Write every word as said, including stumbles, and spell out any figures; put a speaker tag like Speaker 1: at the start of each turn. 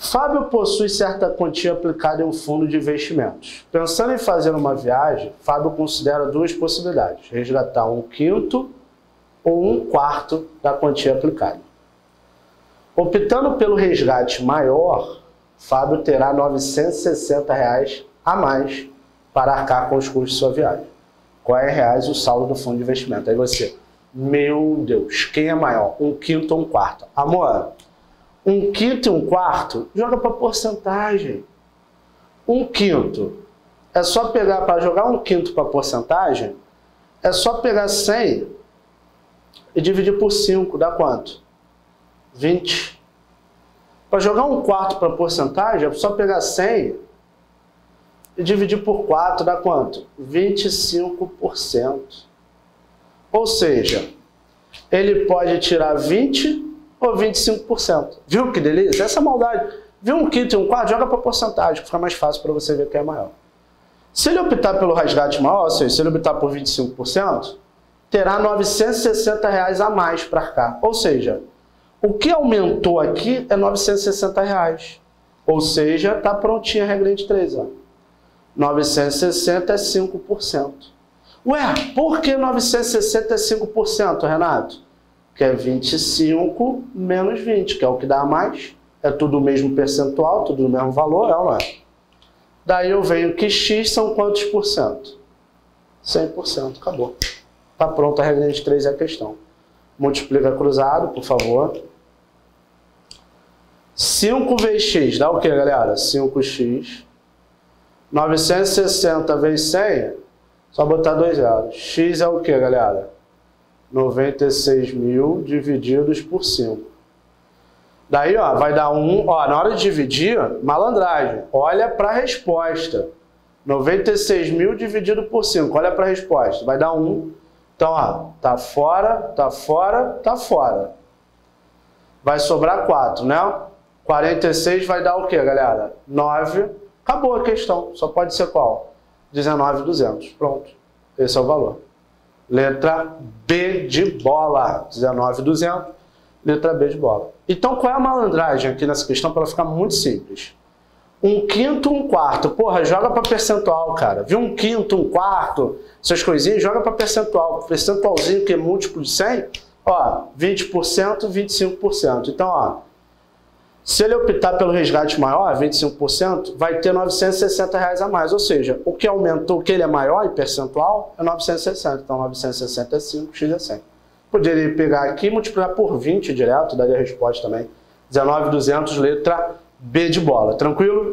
Speaker 1: Fábio possui certa quantia aplicada em um fundo de investimentos. Pensando em fazer uma viagem, Fábio considera duas possibilidades: resgatar um quinto ou um quarto da quantia aplicada. Optando pelo resgate maior, Fábio terá novecentos e sessenta reais a mais para arcar com os custos de sua viagem. Qual é reais o saldo do fundo de investimento? Aí você, meu Deus, quem é maior? Um quinto ou um quarto? Amor, um quinto e um quarto, joga para porcentagem. Um quinto, é só pegar, para jogar um quinto para porcentagem, é só pegar cem e dividir por cinco, dá quanto? vinte. Para jogar um quarto para porcentagem, é só pegar cem e dividir por quatro, dá quanto? vinte e cinco por cento. Ou seja, ele pode tirar vinte ou vinte e cinco por cento. Viu que delícia? Essa maldade. Viu um quinto e um quarto? Joga para porcentagem, que fica mais fácil para você ver quem é maior. Se ele optar pelo resgate maior, ou seja, se ele optar por vinte e cinco por cento, terá novecentos e sessenta reais a mais para arcar. Ou seja, o que aumentou aqui é novecentos e sessenta reais. Ou seja, está prontinha a regra de três. Ó. novecentos e sessenta é cinco por cento. Ué, por que novecentos e sessenta é cinco por cento, Renato? Que é vinte e cinco menos vinte, que é o que dá a mais. É tudo o mesmo percentual, tudo o mesmo valor, é ou não é? Daí eu venho que x são quantos por cento? cem por cento, acabou. Está pronto a regra de três é a questão. Multiplica cruzado, por favor. cinco vezes x dá o que, galera? cinco x. novecentos e sessenta vezes cem, só botar dois zeros. X é o que, galera? noventa e seis mil divididos por cinco. Daí, ó, vai dar um. Ó, na hora de dividir, malandragem. Olha para a resposta. noventa e seis mil dividido por cinco. Olha para a resposta. Vai dar um. Então, ó, tá fora, tá fora, tá fora. Vai sobrar quatro, né? quarenta e seis vai dar o quê, galera? nove. Acabou a questão. Só pode ser qual? dezenove mil e duzentos. Pronto. Esse é o valor. Letra B de bola. dezenove mil e duzentos. Letra B de bola. Então, qual é a malandragem aqui nessa questão para ela ficar muito simples? Um quinto, um quarto. Porra, joga para percentual, cara. Viu um quinto, um quarto, essas coisinhas, joga para percentual. Percentualzinho que é múltiplo de cem, ó, vinte por cento, vinte e cinco por cento. Então, ó, se ele optar pelo resgate maior, vinte e cinco por cento, vai ter novecentos e sessenta reais a mais. Ou seja, o que aumentou, o que ele é maior em percentual, é novecentos e sessenta. Então, novecentos e sessenta é cinco, x é cem. Poderia pegar aqui e multiplicar por vinte direto, daria a resposta também. dezenove mil e duzentos, letra B de bola. Tranquilo?